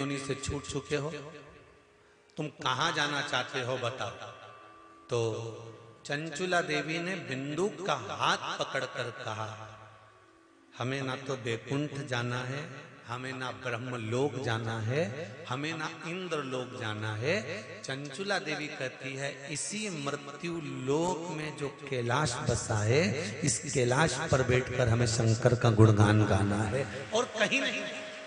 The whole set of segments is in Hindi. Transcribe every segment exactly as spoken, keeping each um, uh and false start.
योनि से छूट चुके हो, तुम कहां जाना चाहते हो बताओ। तो चंचुला देवी ने बिंदु का हाथ पकड़कर कहा, हमें ना तो बैकुंठ जाना है, हमें ना ब्रह्मलोक जाना है, हमें ना इंद्र लोक जाना है। चंचुला देवी कहती है, इसी मृत्यु लोक में जो कैलाश बसा है, इस कैलाश पर बैठकर हमें शंकर का गुणगान गाना है और कहीं नहीं।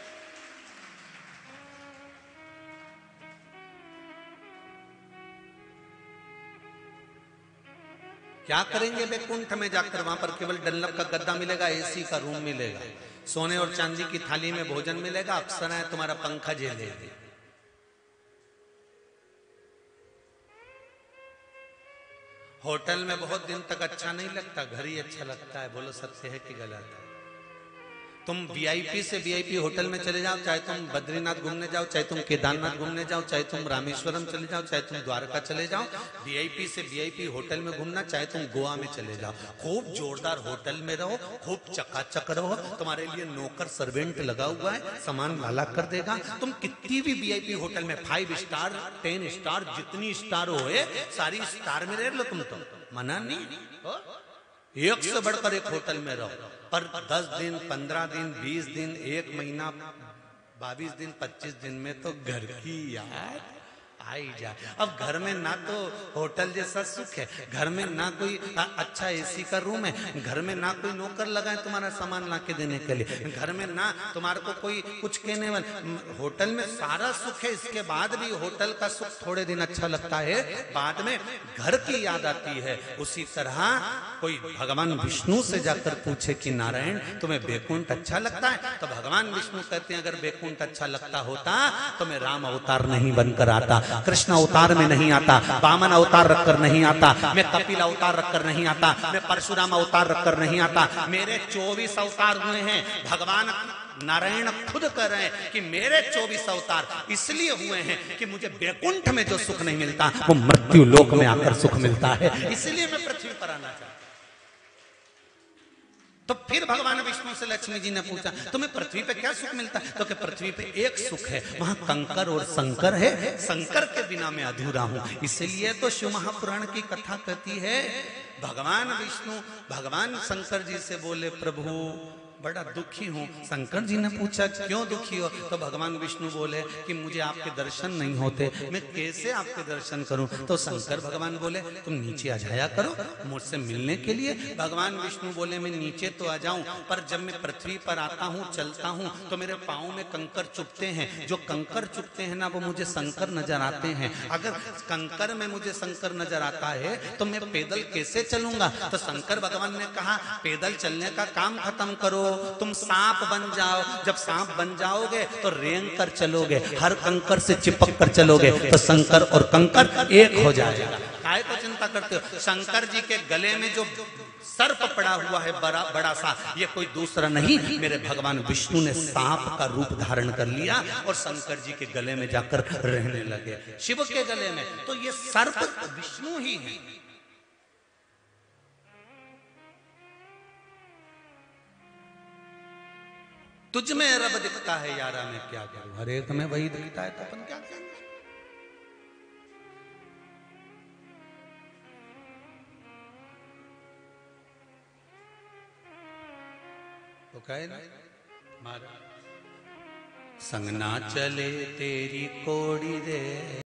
क्या करेंगे बैकुंठ में जाकर? वहां पर केवल डल्लब का गद्दा मिलेगा, एसी का रूम मिलेगा, सोने और चांदी की थाली में भोजन मिलेगा, अप्सराएं तुम्हारा पंखा झेलेगी। होटल में बहुत दिन तक अच्छा नहीं लगता, घर ही अच्छा लगता है। बोलो सत्य है कि गलत है? तुम वीआईपी से वीआईपी होटल में चले जाओ, चाहे तुम बद्रीनाथ घूमने जाओ, चाहे तुम केदारनाथ घूमने जाओ, चाहे तुम रामेश्वरम चले जाओ, चाहे तुम द्वारका चले जाओ, वीआईपी से वीआईपी होटल में घूमना, चाहे तुम गोवा में चले जाओ, खूब जोरदार होटल में रहो, खूब चकाचक रहो, तुम्हारे लिए नौकर सर्वेंट लगा हुआ है, सामान लाला कर देगा। तुम कितनी भी वीआईपी होटल में, फाइव स्टार टेन स्टार जितनी स्टार हो, सारी स्टार में रह लो तुम, तो मना नहीं, एक से बढ़कर एक होटल में रहो, पर दस दिन पंद्रह दिन बीस दिन एक महीना बाईस दिन पच्चीस दिन में तो घर की याद आई जाए। अब घर में ना तो होटल जैसा सुख है, घर में ना कोई अच्छा एसी का रूम है, घर में ना कोई नौकर लगा है तुम्हारा सामान ला के देने के लिए, घर में ना तुम्हारे को कोई कुछ कहने वाला। होटल में सारा सुख है, इसके बाद भी होटल का सुख थोड़े दिन अच्छा लगता है, बाद में घर की याद आती है। उसी तरह कोई भगवान विष्णु से जाकर पूछे कि नारायण तुम्हें बैकुंठ अच्छा लगता है, तो भगवान विष्णु कहते हैं, अगर बैकुंठ अच्छा लगता होता तो मैं राम अवतार नहीं बनकर आता, कृष्ण अवतार में नहीं आता, वामन अवतार रखकर नहीं आता, मैं कपिल अवतार रखकर नहीं आता, मैं परशुराम अवतार रखकर नहीं आता। मेरे चौबीस अवतार हुए हैं। भगवान नारायण खुद कह रहे हैं कि मेरे चौबीस अवतार इसलिए हुए हैं कि मुझे बैकुंठ में जो सुख नहीं मिलता वो मृत्यु लोक में आकर सुख मिलता है, इसलिए मैं पृथ्वी पर आना चाहता। तो फिर भगवान विष्णु से लक्ष्मी जी ने पूछा, तुम्हें पृथ्वी पे क्या सुख मिलता है? तो कि पृथ्वी पे एक सुख है, वहां कंकर और शंकर है, शंकर के बिना मैं अधूरा हूं। इसलिए तो शिव महापुराण की कथा कहती है, भगवान विष्णु भगवान शंकर जी से बोले, प्रभु बड़ा दुखी हूं। शंकर जी ने पूछा क्यों दुखी हो? तो भगवान विष्णु बोले कि मुझे आपके दर्शन नहीं होते, मैं कैसे आपके दर्शन करूं? तो शंकर भगवान बोले तुम नीचे आ जाया करो मुझसे मिलने के लिए। भगवान विष्णु बोले मैं नीचे तो आ जाऊं, पर जब मैं पृथ्वी पर आता हूं चलता हूं तो मेरे पांव में कंकर चुभते हैं, जो कंकर चुभते हैं ना वो मुझे शंकर नजर आते हैं। अगर कंकर में मुझे शंकर नजर आता है तो मैं पैदल कैसे चलूंगा? तो शंकर भगवान ने कहा पैदल चलने का काम खत्म करो, तुम सांप बन जाओ। जब सांप बन जाओगे तो रेंग कर चलोगे, हर कंकर से चिपक कर चलोगे, तो शंकर और कंकर एक हो जाएगा। काहे को चिंता करते हो? शंकर जी के गले में जो सर्प पड़ा हुआ है बड़ा बड़ा सा, ये कोई दूसरा नहीं, मेरे भगवान विष्णु ने सांप का रूप धारण कर लिया और शंकर जी के गले में जाकर रहने लगे, शिव के गले में। तो ये सर्प विष्णु ही है। तुझ में रब दिखता है यारा, मैं क्या करूं? हर एक में वही दिखता है तो अपन क्या करें? तो कहे ना संग ना चले तेरी कोड़ी रे।